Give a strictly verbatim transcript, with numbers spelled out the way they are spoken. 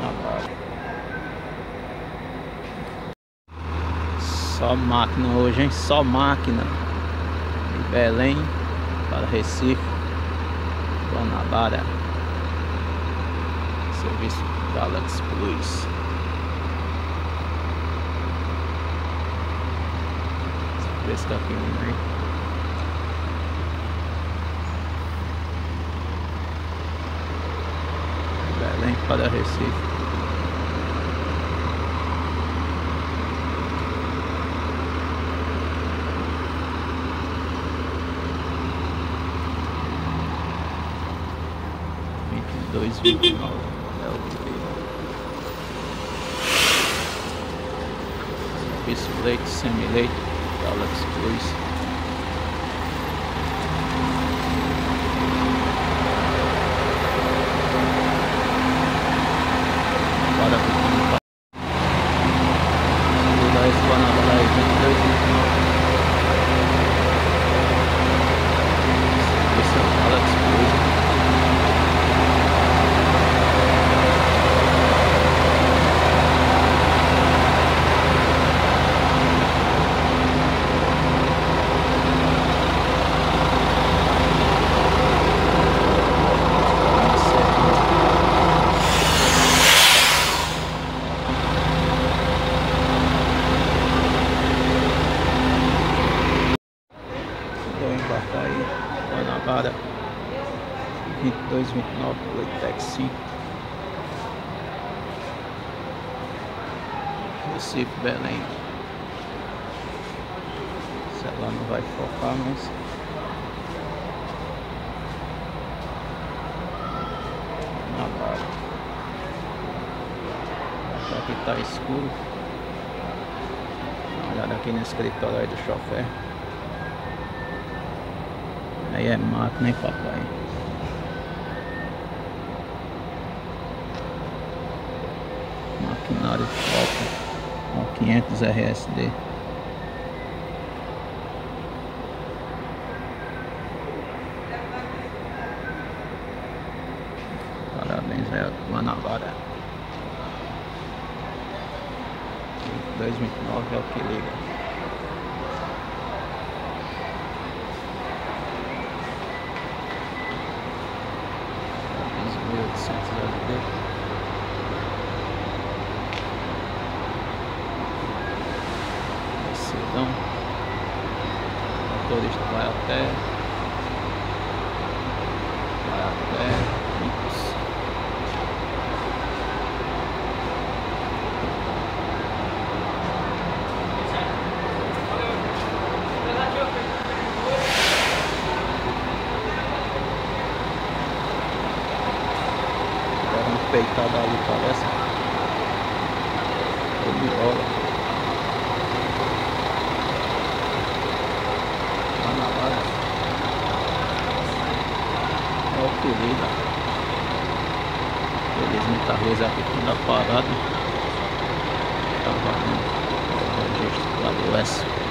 Só máquina hoje, hein? Só máquina. De Belém para Recife, Guanabara. Serviço Galaxy Plus. Esse aqui um aí. Belém para Recife. vinte e dois, vinte e nove é o que. Serviço leite, semi-leite, Galaxy Plus. Para pequeno, para esse Guanabara aí, vinte e dois, vinte e nove. Serviço Galaxy Plus. Embarcar aí, Guanabara, vinte e dois, vinte e nove, Playtech cinco, Recife, Belém. Se ela não vai focar, mas Guanabara. Aqui tá escuro. Dá uma olhada aqui no escritório aí do chofer. Aí é máquina, hein, papai? Maquinário top, com quinhentos R S D. Parabéns aí a Guanabara. vinte e dois, vinte e nove é o que liga. mil e oitocentos L D. Sedão. O motorista vai até vai até Picos. Peitada ali, parece. Show de bola. Guanabara. É o que liga. Felizmente a luz aqui toda parada. Tá valendo o registro lá do S.